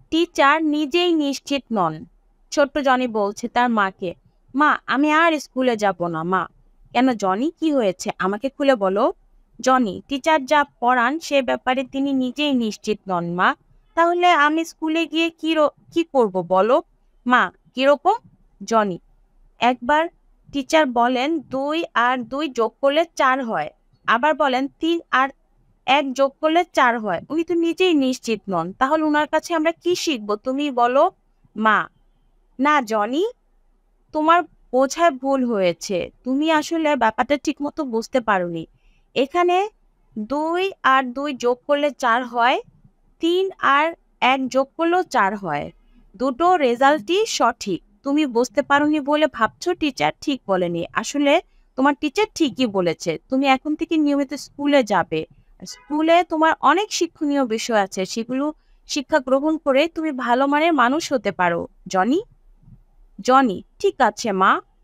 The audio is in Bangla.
টিচার নিজেই নিশ্চিত নন। ছোট্ট জনি বলছে তার মাকে, মা আমি আর স্কুলে যাব না মা। কেন জনি, কি হয়েছে আমাকে খুলে বলো। জনি, টিচার যা পড়ান সে ব্যাপারে তিনি নিজেই নিশ্চিত নন মা। তাহলে আমি স্কুলে গিয়ে কি করব বলো। মা, কিরকম। জনি, একবার টিচার বলেন 2 আর 2 যোগ করলে 4 হয়, আবার বলেন 3 আর 1 যোগ করলে 4 হয়। উনি তো নিজেই নিশ্চিত নন, তাহলে উনার কাছে আমরা কি শিখবো তুমি বলো। মা, না জনি, তোমার বোঝায় ভুল হয়েছে, তুমি আসলে ব্যাপারটা ঠিক মতো বুঝতে পারোনি। এখানে 2 আর 2 যোগ করলে 4 হয়, 3 আর 1 যোগ করলেও 4 হয়। দুটো রেজাল্টই সঠিক। তুমি বুঝতে পারোনি বলে ভাবছো টিচার ঠিক বলেনি। আসলে তোমার টিচার ঠিকই বলেছে। তুমি এখন থেকে নিয়মিত স্কুলে যাবে। স্কুলে তোমার অনেক শিক্ষণীয় বিষয় আছে। সেগুলো শিক্ষা গ্রহণ করে তুমি ভালো মানের মানুষ হতে পারো। জনি, জনি, ঠিক আছে মা।